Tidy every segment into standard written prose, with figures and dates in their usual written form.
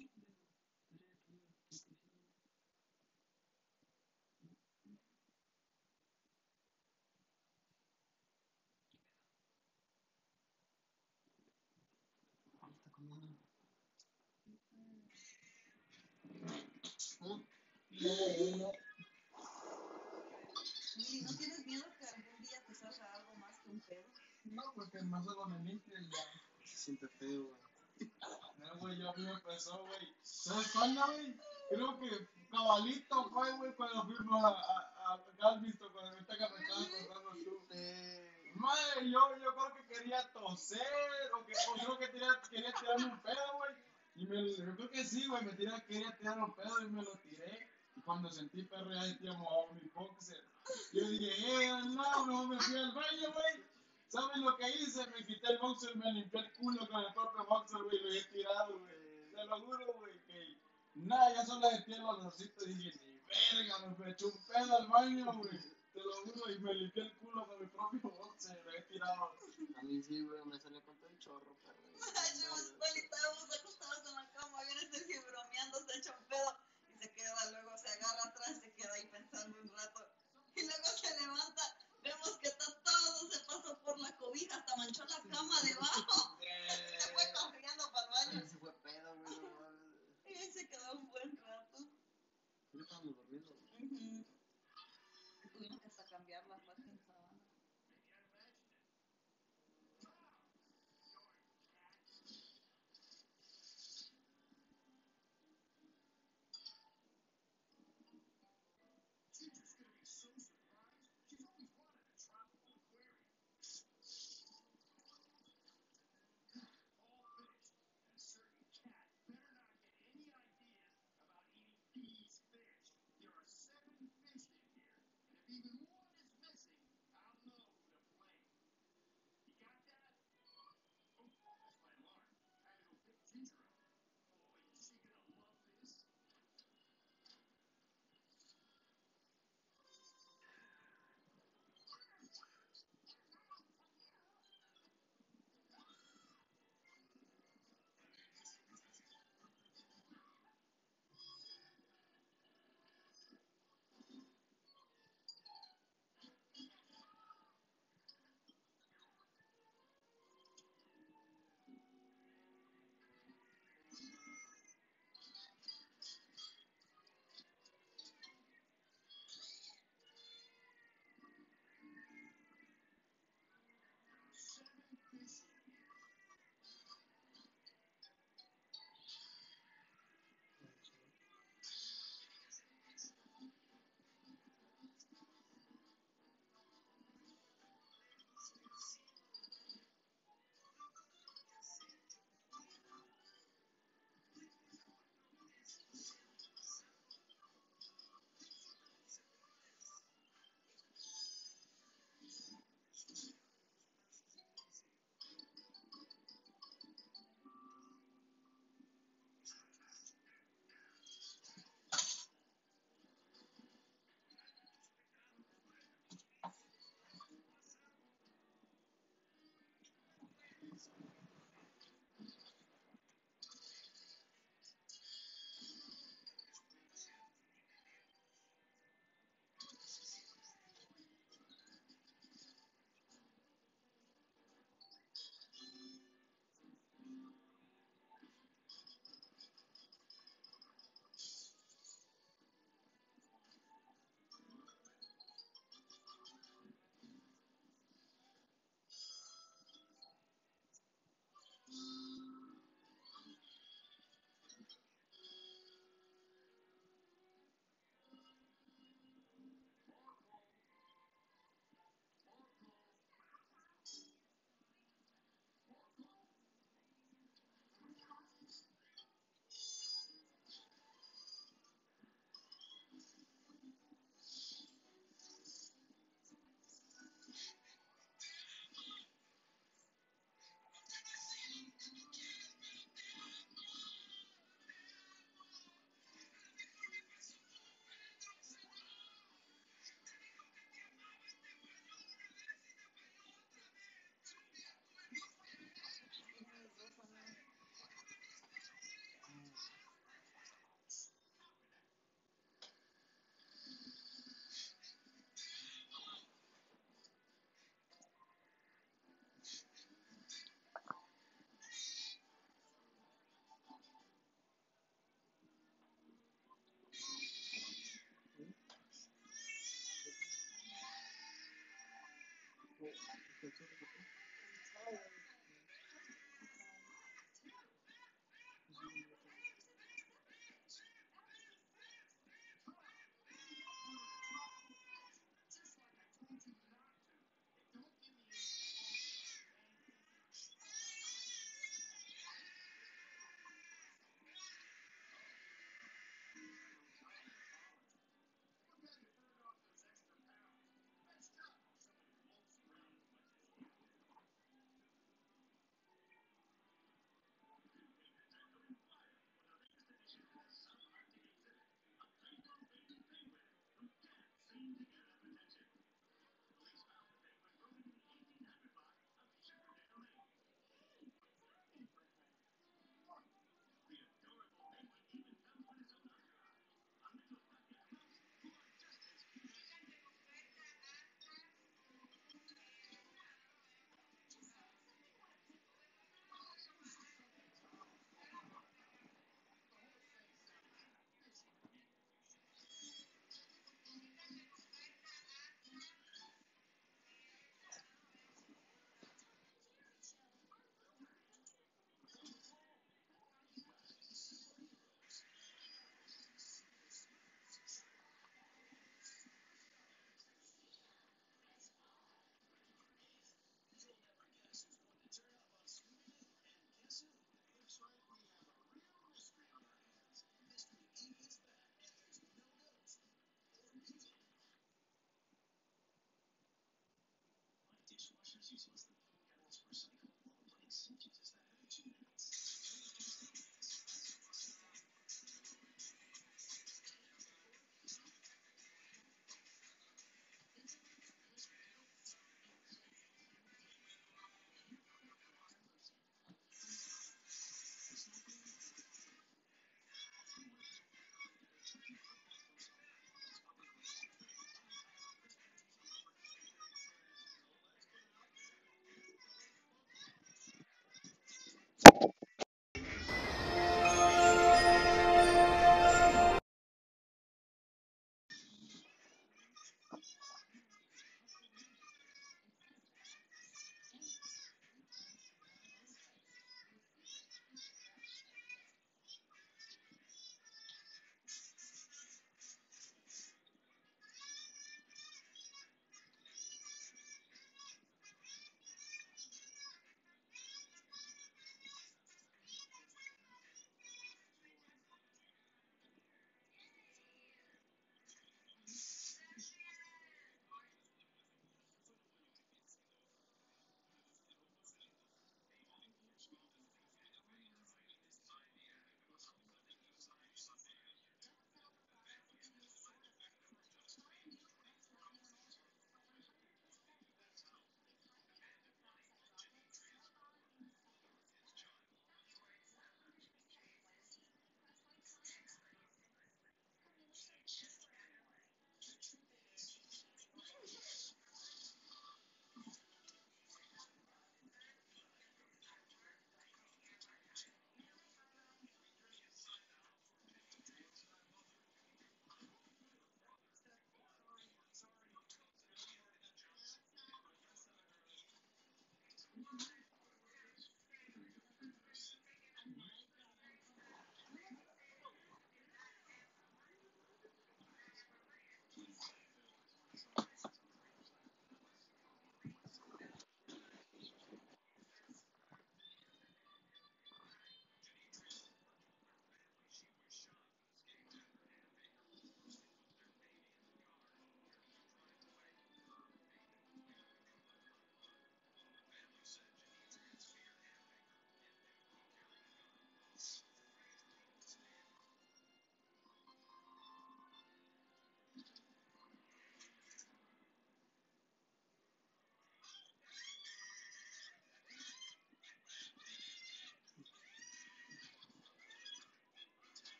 No. ¿Y no tienes miedo que algún día te salga algo más que un pedo? No, porque más solo me limpio y ya. Se siente feo, güey. No, güey, yo a mí me empezó, güey. ¿Sabes cuándo, güey? Creo que cabalito fue, güey, cuando fuimos a Galveston, cuando me estaba contando tú. Madre, yo creo que quería toser, o creo que quería tirarme un pedo, güey. Yo creo que sí, güey, quería tirar un pedo y me lo tiré. Y cuando sentí perro ya sentía mojado mi boxer. Yo dije, no, me fui al baño, güey. ¿Sabes lo que hice? Me quité el boxer, me limpié el culo con el propio boxer, güey, lo he tirado, güey. Te lo juro, güey, que nada, ya solo sentí el olorcito y dije, ni verga, me eché un pedo al baño, güey. Te lo juro, y me limpié el culo con mi propio boxer, lo he tirado. A mí sí, güey, me salió con todo el chorro, perro. Estábamos acostados en la cama, viene Sergio bromeando, se echa un pedo y se queda, luego se agarra atrás, se queda ahí pensando un rato. Y luego se levanta, vemos que está todo, se pasó por la cobija, hasta manchó la cama debajo. Se fue corriendo para el baño. Se fue pedo, güey. Y ahí se quedó un buen rato. Ya estábamos durmiendo. Tuvimos que hasta cambiar la fucking sábana.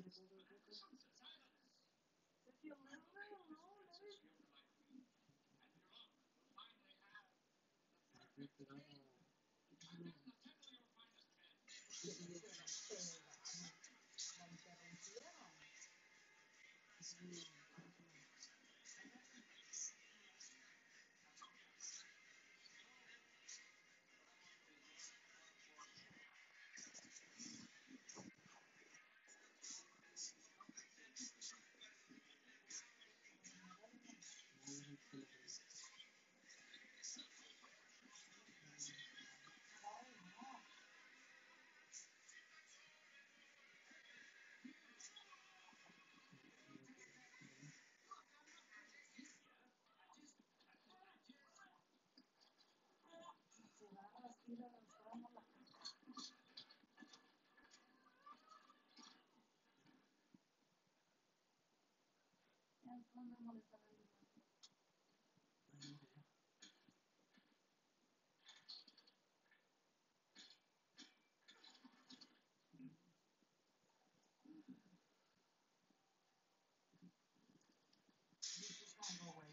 Sergio, no, la interrumpieron. Se agarra las pilas, nos fuéramos la casa. Ya no me molesta la luna. No, güey.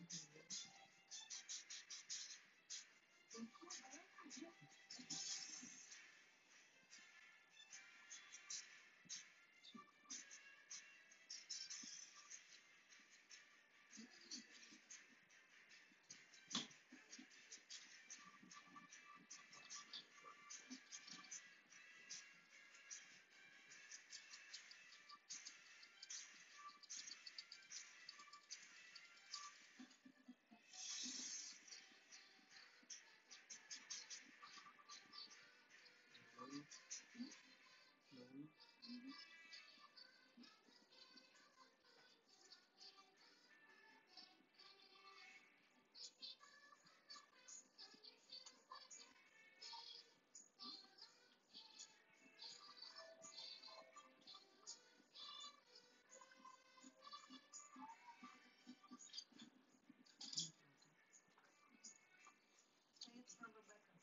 It's for Rebecca.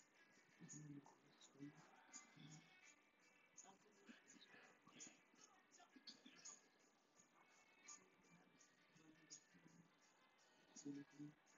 Sí,